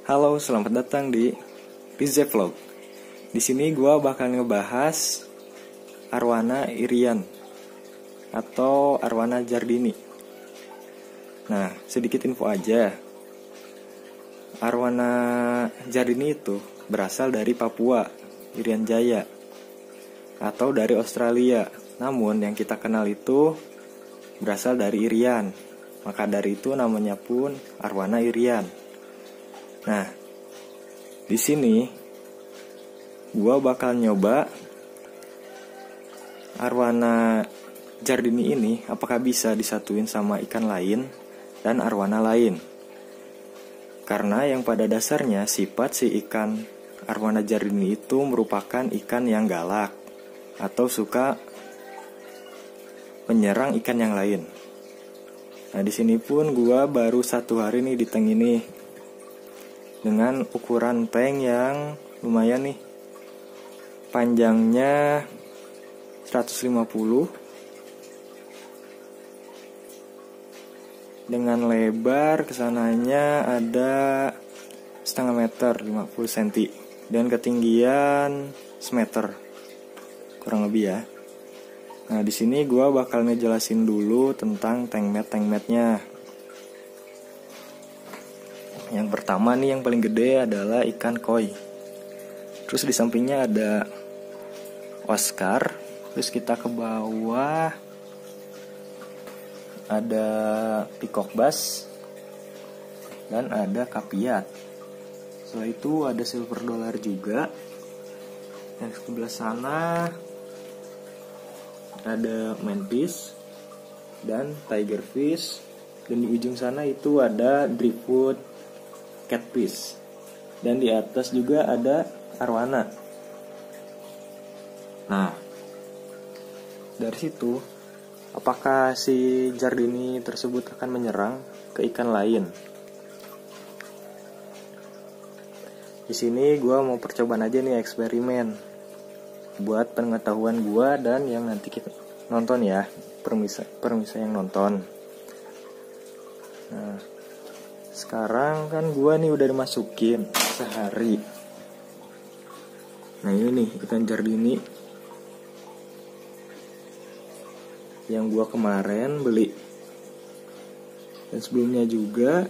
Halo, selamat datang di Rize Vlog. Di sini gua bakal ngebahas arwana Irian atau arwana Giardini. Nah, sedikit info aja. Arwana Giardini itu berasal dari Papua, Irian Jaya, atau dari Australia. Namun yang kita kenal itu berasal dari Irian. Maka dari itu namanya pun arwana Irian. Nah, di sini gua bakal nyoba arwana Giardini ini apakah bisa disatuin sama ikan lain dan arwana lain. Karena yang pada dasarnya sifat si ikan arwana Giardini itu merupakan ikan yang galak atau suka menyerang ikan yang lain. Nah, di sini pun gua baru 1 hari nih di tank ini dengan ukuran tank yang lumayan nih. Panjangnya 150 dengan lebar kesananya ada setengah meter 50 cm dan ketinggian semeter kurang lebih ya. Nah, di sini gua bakal ngejelasin dulu tentang tankmatnya. Yang pertama nih yang paling gede adalah ikan koi. Terus di sampingnya ada Oscar. Terus kita ke bawah ada peacock bass dan ada kapiat. Setelah itu ada silver dollar juga. Yang sebelah sana ada mantis dan tigerfish, dan di ujung sana itu ada driftwood catfish, dan di atas juga ada arwana. Nah, dari situ apakah si Giardini tersebut akan menyerang ke ikan lain? Di sini gue mau percobaan aja nih, eksperimen buat pengetahuan gua dan yang nanti kita nonton ya, permisa yang nonton. Nah, sekarang kan gua nih udah dimasukin sehari. Nah, ini nih ikan Giardini yang gua kemarin beli, dan sebelumnya juga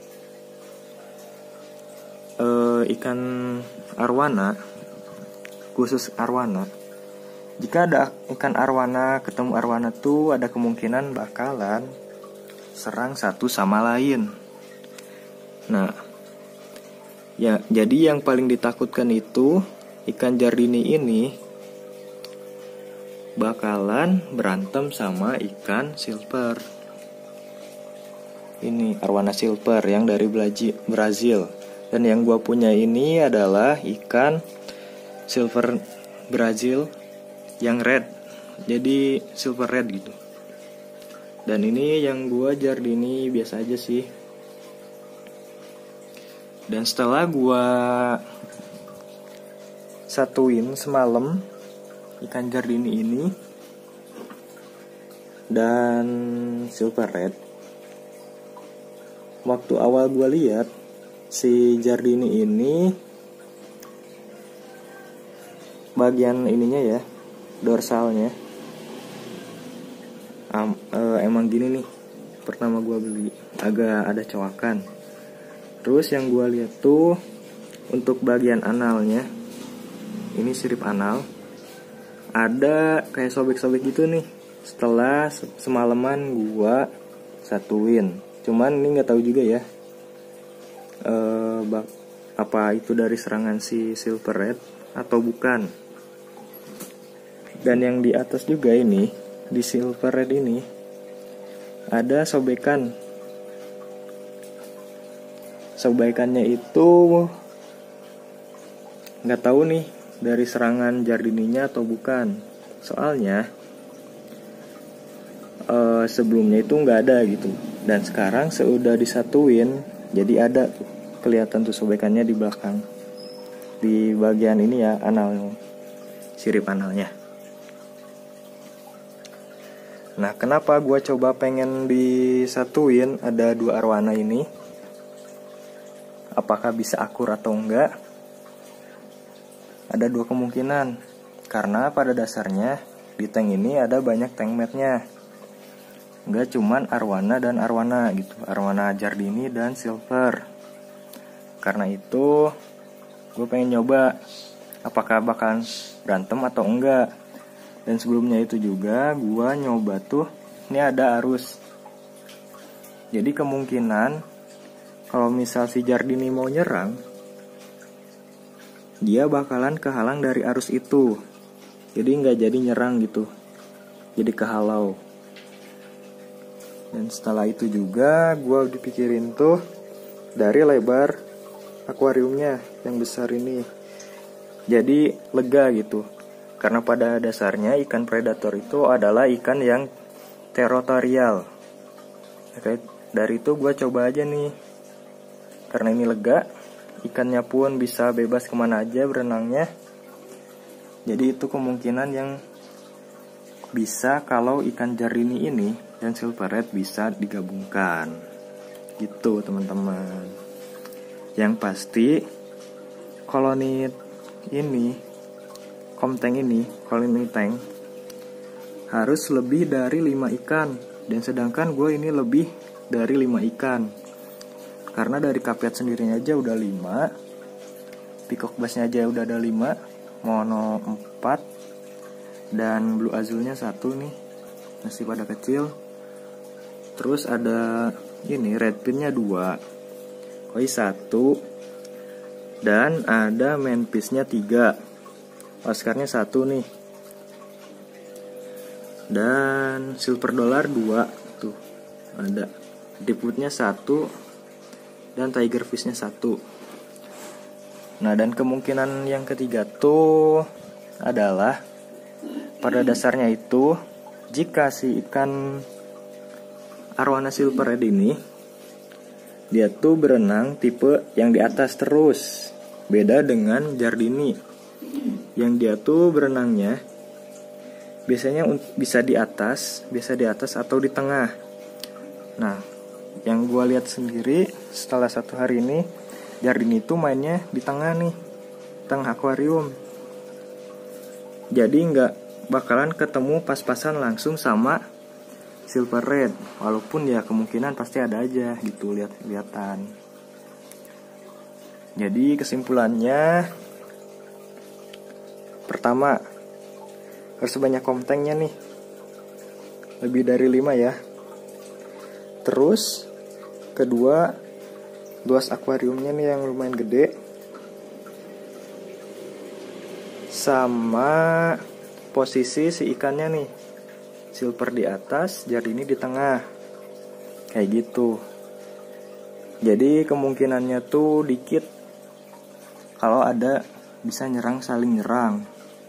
ikan arwana, khusus arwana. Jika ada ikan arwana ketemu arwana tuh ada kemungkinan bakalan serang satu sama lain. Nah, ya jadi yang paling ditakutkan itu ikan Giardini ini bakalan berantem sama ikan silver. Ini arwana silver yang dari Brazil. Dan yang gua punya ini adalah ikan silver Brazil yang red, jadi silver red gitu. Dan ini yang gua Giardini biasa aja sih. Dan setelah gua satuin semalam ikan Giardini ini dan silver red, waktu awal gua lihat si Giardini ini bagian ininya ya, dorsalnya emang gini nih. Pertama gua beli agak ada cowakan. Terus yang gua lihat tuh untuk bagian analnya, ini sirip anal, ada kayak sobek-sobek gitu nih. Setelah semalaman gua satuin, cuman ini nggak tahu juga ya apa itu dari serangan si silver red atau bukan. Dan yang di atas juga ini, di silver red ini ada sobekan. Sobekannya itu nggak tahu nih dari serangan Giardininya atau bukan. Soalnya sebelumnya itu nggak ada gitu. Dan sekarang sudah disatuin, jadi ada tuh, kelihatan tuh sobekannya di belakang, di bagian ini ya, anal, sirip analnya. Nah, kenapa gue coba pengen disatuin ada 2 arwana ini? apakah bisa akur atau enggak? Ada dua kemungkinan. Karena pada dasarnya di tank ini ada banyak tank mate-nya. Enggak cuman arwana dan arwana gitu. Arwana Jardini dan silver. Karena itu gue pengen nyoba apakah bakalan berantem atau enggak. Dan sebelumnya itu juga gue nyoba tuh, ini ada arus. Jadi kemungkinan kalau misal si Jardini mau nyerang, dia bakalan kehalang dari arus itu. Jadi nggak jadi nyerang gitu, jadi kehalau. Dan setelah itu juga gue dipikirin tuh dari lebar akuariumnya yang besar ini. Jadi lega gitu. Karena pada dasarnya ikan predator itu adalah ikan yang teritorial. Oke, dari itu gue coba aja nih. Karena ini lega, ikannya pun bisa bebas kemana aja berenangnya. Jadi itu kemungkinan yang bisa kalau ikan Jardini ini dan silver red bisa digabungkan. Gitu teman-teman. Yang pasti koloni ini, komtank ini, koloni tank harus lebih dari 5 ikan. Dan sedangkan gue ini lebih dari 5 ikan. Karena dari kapiat sendirinya aja udah 5, peacock bassnya aja udah ada 5, mono 4, dan blue azulnya 1 nih, masih pada kecil. Terus ada ini red pinnya 2, koi 1, dan ada manpisnya 3, Oscarnya 1 nih, dan silver dollar 2 tuh ada, deepwoodnya 1, dan tiger fishnya 1. Nah, dan kemungkinan yang ketiga tuh adalah pada dasarnya itu jika si ikan arwana silver red ini dia tuh berenang tipe yang di atas terus, beda dengan Jardini yang dia tuh berenangnya biasanya bisa di atas atau di tengah. Nah, yang gue lihat sendiri setelah 1 hari ini, Jardini itu mainnya di tengah nih, tengah akuarium. Jadi nggak bakalan ketemu pas-pasan langsung sama silver red, walaupun ya kemungkinan pasti ada aja gitu lihat-lihatan. Jadi kesimpulannya, pertama, harus banyak komtanknya nih, lebih dari 5 ya. Terus kedua, luas akuariumnya nih yang lumayan gede, sama posisi si ikannya nih, silver di atas, Jardini di tengah, kayak gitu. Jadi kemungkinannya tuh dikit kalau ada bisa nyerang, saling nyerang.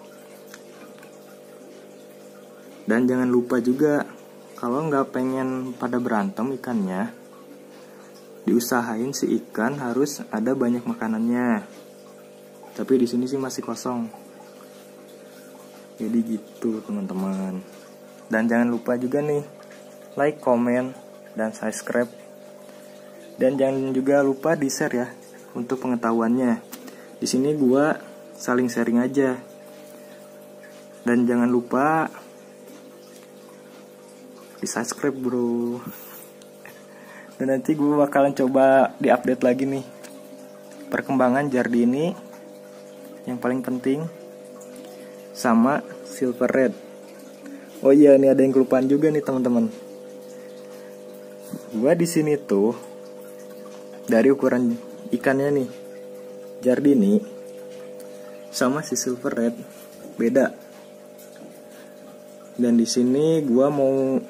Dan jangan lupa juga, kalau nggak pengen pada berantem ikannya, diusahain si ikan harus ada banyak makanannya. Tapi di sini sih masih kosong. Jadi gitu teman-teman. Dan jangan lupa juga nih, like, comment, dan subscribe. Dan jangan juga lupa di share ya untuk pengetahuannya. Di sini gua saling sharing aja. Dan jangan lupa di subscribe bro. Dan nanti gue bakalan coba diupdate lagi nih perkembangan Jardini yang paling penting sama silver red. Oh iya, nih ada yang kelupaan juga nih teman-teman. Gue di sini tuh dari ukuran ikannya nih, Jardini sama si silver red beda. Dan di sini gue mau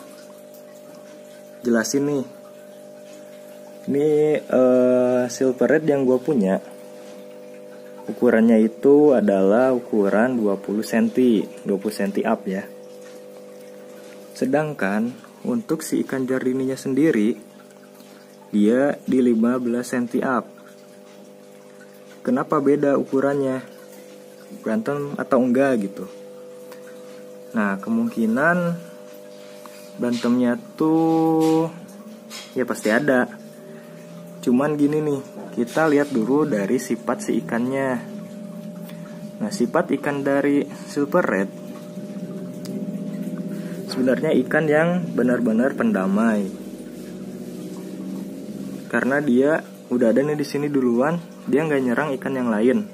jelasin nih. Ini silver red yang gue punya, ukurannya itu adalah ukuran 20 cm, 20 cm up ya. Sedangkan untuk si ikan Jardininya sendiri, dia di 15 cm up. Kenapa beda ukurannya? Berantem atau enggak gitu? Nah, kemungkinan berantemnya tuh ya pasti ada. Cuman gini nih, kita lihat dulu dari sifat si ikannya. Nah, sifat ikan dari silver red sebenarnya ikan yang benar-benar pendamai. Karena dia udah ada nih di sini duluan, dia nggak nyerang ikan yang lain.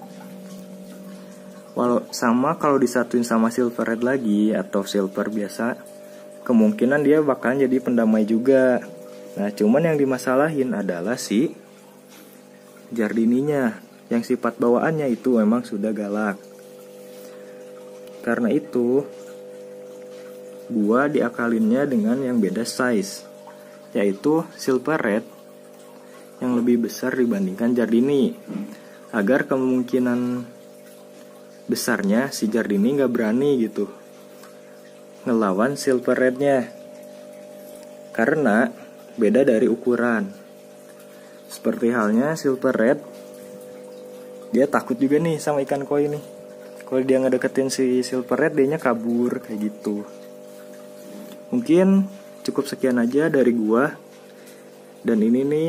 Walau sama kalau disatuin sama silver red lagi atau silver biasa, kemungkinan dia bakalan jadi pendamai juga. Nah, cuman yang dimasalahin adalah si Giardininya, yang sifat bawaannya itu memang sudah galak. Karena itu, gua diakalinnya dengan yang beda size, yaitu silver red yang lebih besar dibandingkan Giardini, agar kemungkinan besarnya si Giardini gak berani gitu ngelawan silver rednya, karena beda dari ukuran. Seperti halnya silver red, dia takut juga nih sama ikan koi nih. Kalau dia ngedeketin si silver red, dianya kabur kayak gitu. Mungkin cukup sekian aja dari gua. Dan ini nih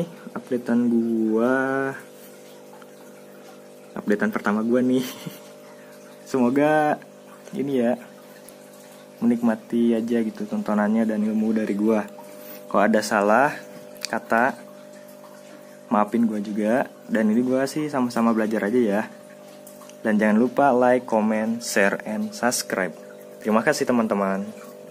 updatean pertama gua nih. Semoga ini ya, menikmati aja gitu tontonannya dan ilmu dari gua. Kalau ada salah kata, maafin gue juga. Dan ini gue sih sama-sama belajar aja ya. Dan jangan lupa like, comment, share, and subscribe. Terima kasih teman-teman.